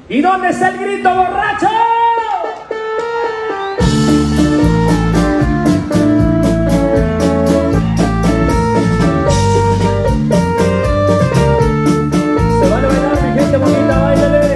¿Y dónde está el grito borracho? Se van a bailar, mi gente bonita, báilale.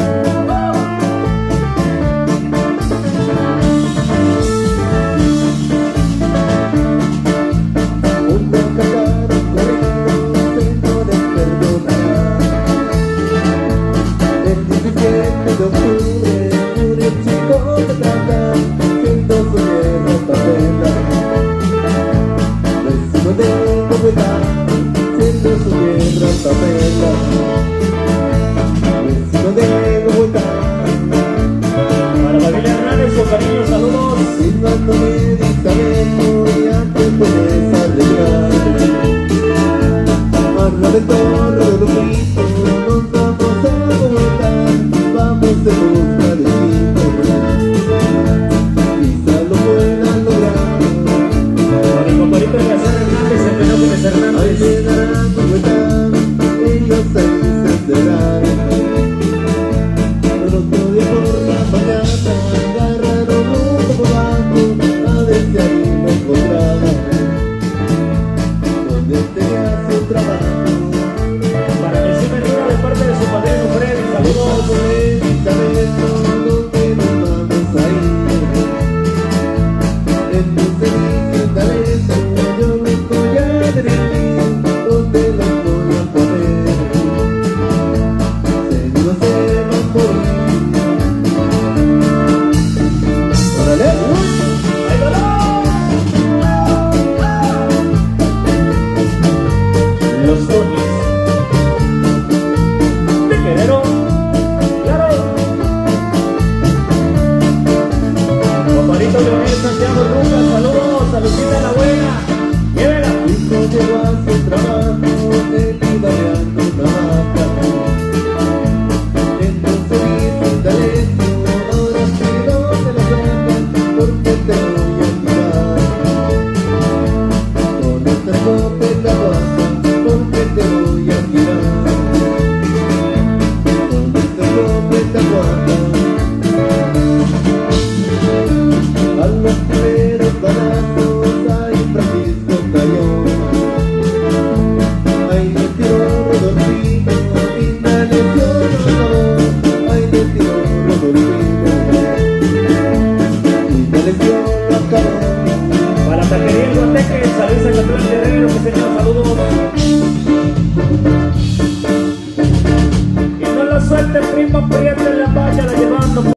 Para familia Hernández, con cariño, saludos. Silbando medicamento, ya te puedes alegrar. Habla del torre de los gritos, nos vamos a comentar. Vamos en busca de quizá lo puedan lograr. Para mi compadrito de Casar Hernández, el Fenómenos Hernández. Ahí se darán cuenta, ellos ahí se enterarán. El otro día por la mañana agarraron un tobogán, a ver si ahí me encontraban donde tenía su trabajo. Para que se me diga de parte de su padrino Freddy, saludos. Donde nos vamos a ir. En tu servicio talento yo los voy a dirigir, donde los voy a poner. Seguro se van por ir. ¡Órale! ¡Ahí va! Los Tonis de Querétaro, claro. Compadrito Leonel Santiago